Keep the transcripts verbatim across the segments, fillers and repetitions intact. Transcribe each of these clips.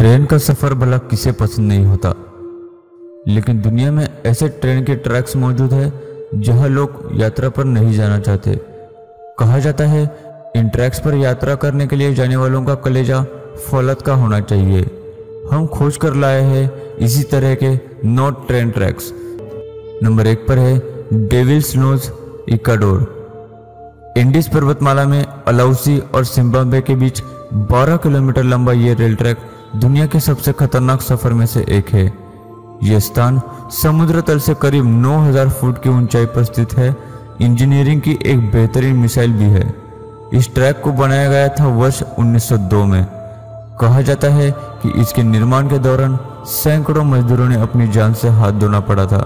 Train का सफ़र भला किसे पसंद नहीं होता, लेकिन दुनिया में ऐसे ट्रेन के ट्रैक्स मौजूद है जहां लोग यात्रा पर नहीं जाना चाहते। कहा जाता है इन ट्रैक्स पर यात्रा करने के लिए जाने वालों का कलेजा फौलत का होना चाहिए। हम खोज कर लाए हैं इसी तरह के नौ ट्रेन ट्रैक्स। नंबर एक पर है डेविल्स नोज, इक्वाडोर। इंडीज पर्वतमाला में अलाउसी और जिम्बाब्वे के बीच बारह किलोमीटर लंबा ये रेल ट्रैक दुनिया के सबसे खतरनाक सफर में से एक है। यह स्थान समुद्र तल से करीब नौ हज़ार फुट की ऊंचाई पर स्थित है। इंजीनियरिंग की एक बेहतरीन मिसाइल भी है। इस ट्रैक को बनाया गया था वर्ष उन्नीस सौ दो में। कहा जाता है कि इसके निर्माण के दौरान सैकड़ों मजदूरों ने अपनी जान से हाथ धोना पड़ा था।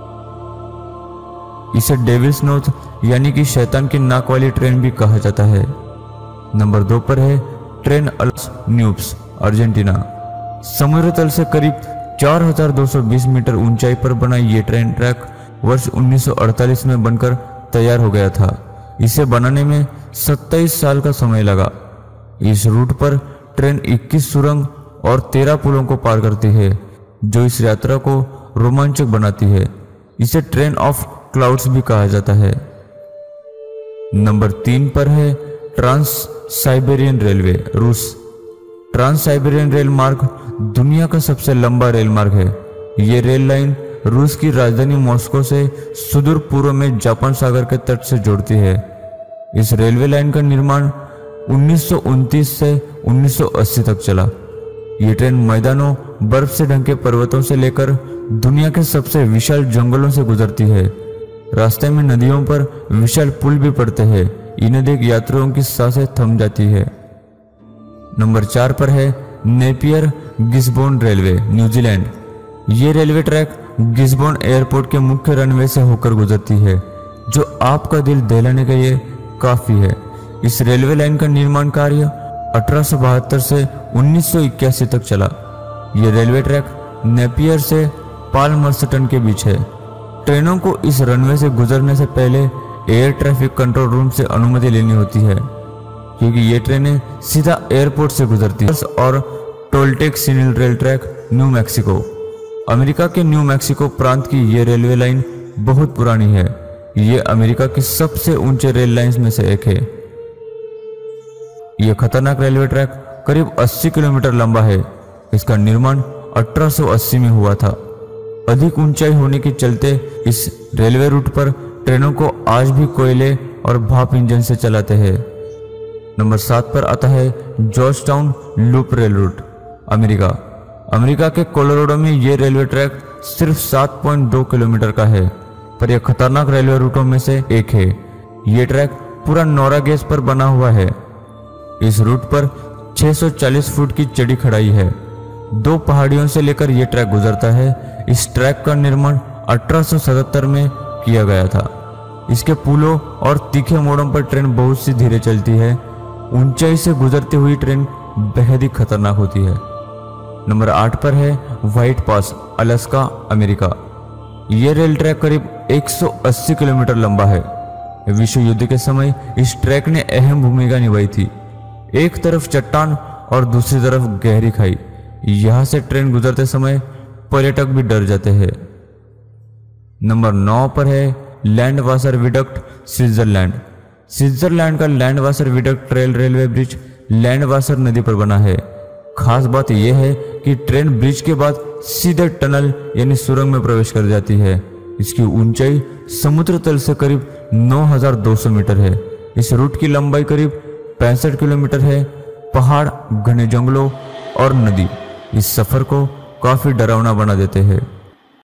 इसे डेविल्स नोज यानी कि शैतान की नाक वाली ट्रेन भी कहा जाता है। नंबर दो पर है ट्रेन अल्स न्यूब्स, अर्जेंटीना। समुद्र तल से करीब चार हज़ार दो सौ बीस मीटर ऊंचाई पर बना ये ट्रेन ट्रैक वर्ष उन्नीस सौ अड़तालीस में बनकर तैयार हो गया था। इसे बनाने में सत्ताईस साल का समय लगा। इस रूट पर ट्रेन इक्कीस सुरंग और तेरह पुलों को पार करती है, जो इस यात्रा को रोमांचक बनाती है। इसे ट्रेन ऑफ क्लाउड्स भी कहा जाता है। नंबर तीन पर है ट्रांस साइबेरियन रेलवे, रूस। ट्रांस साइबेरियन रेल मार्ग दुनिया का सबसे लंबा रेल मार्ग है। ये रेल लाइन रूस की राजधानी मॉस्को से सुदूर पूर्व में जापान सागर के तट से जोड़ती है। इस रेलवे लाइन का निर्माण उन्नीस सौ उनतीस से उन्नीस सौ अस्सी तक चला। ये ट्रेन मैदानों, बर्फ से ढके पर्वतों से लेकर दुनिया के सबसे विशाल जंगलों से गुजरती है। रास्ते में नदियों पर विशाल पुल भी पड़ते हैं। इन्हें देख यात्रियों की सांसें थम जाती है। नंबर चार पर है नेपियर गिस्बोर्न रेलवे, न्यूजीलैंड। ये रेलवे ट्रैक गिस्बोर्न एयरपोर्ट के मुख्य रनवे से होकर गुजरती है, जो आपका दिल दहलाने के लिए काफी है। इस रेलवे लाइन का निर्माण कार्य अठारह सौ बहत्तर से उन्नीस सौ इक्यासी तक चला। यह रेलवे ट्रैक नेपियर से पालमर्स्टन के बीच है। ट्रेनों को इस रनवे से गुजरने से पहले एयर ट्रैफिक कंट्रोल रूम से अनुमति लेनी होती है, क्योंकि ये ट्रेनें सीधा एयरपोर्ट से गुजरती है। और Toltec signal rail track, New Mexico. America के न्यू मैक्सिको प्रांत की ये रेलवे लाइन बहुत पुरानी है। ये अमेरिका की सबसे ऊंचे रेल लाइंस में से एक है। यह खतरनाक रेलवे ट्रैक करीब अस्सी किलोमीटर लंबा है। इसका निर्माण अठारह सौ अस्सी में हुआ था। अधिक ऊंचाई होने के चलते इस रेलवे रूट पर ट्रेनों को आज भी कोयले और भाप इंजन से चलाते हैं। नंबर सात पर आता है George town loop rail route, America. America के कोलोराडो में यह रेलवे ट्रैक सिर्फ सात पॉइंट दो किलोमीटर का है, पर यह खतरनाक रेलवे रूटों में से एक है। यह ट्रैक पूरा नोरा गैस पर बना हुआ है। इस रूट पर छह सौ चालीस फुट की चढ़ी खड़ाई है। दो पहाड़ियों से लेकर यह ट्रैक गुजरता है। इस ट्रैक का निर्माण अठारह सौ सतहत्तर में किया गया था। इसके पुलों और तीखे मोड़ों पर ट्रेन बहुत सी धीरे चलती है। ऊंचाई से गुजरती हुई ट्रेन बेहद ही खतरनाक होती है। नंबर आठ पर है व्हाइट पास, अलास्का, अमेरिका। यह रेल ट्रैक करीब एक सौ अस्सी किलोमीटर लंबा है। विश्व युद्ध के समय इस ट्रैक ने अहम भूमिका निभाई थी। एक तरफ चट्टान और दूसरी तरफ गहरी खाई। यहां से ट्रेन गुजरते समय पर्यटक भी डर जाते हैं। नंबर नौ पर है Landwasser viaduct, Switzerland. Switzerland का Landwasser viaduct rail railway bridge Landwasser नदी पर बना है। खास बात यह है कि ट्रेन ब्रिज के बाद सीधे टनल यानी सुरंग में प्रवेश कर जाती है। इसकी ऊंचाई समुद्र तल से करीब नौ हज़ार दो सौ मीटर है। इस रूट की लंबाई करीब पैंसठ किलोमीटर है। पहाड़, घने जंगलों और नदी इस सफर को काफी डरावना बना देते हैं।